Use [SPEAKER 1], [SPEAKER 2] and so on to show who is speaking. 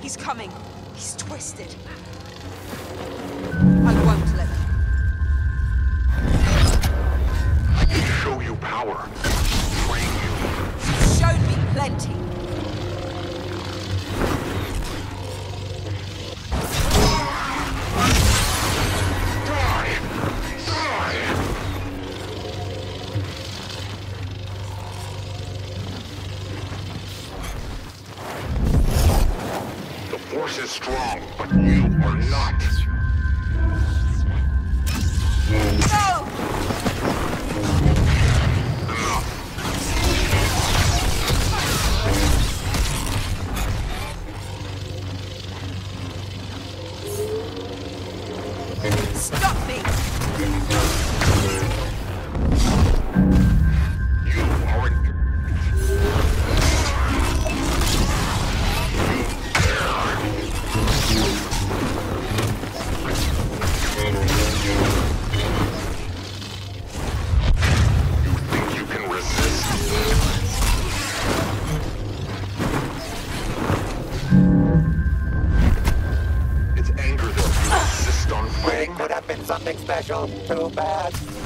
[SPEAKER 1] He's coming. He's twisted. I won't let him.
[SPEAKER 2] I can show you power. Train you.
[SPEAKER 1] He's shown me plenty.
[SPEAKER 2] The force is strong, but you are not.
[SPEAKER 1] No! Stop me!
[SPEAKER 2] You aren't. You think you can resist? It's anger that you insist on fighting.
[SPEAKER 3] Could have been something special. Too bad.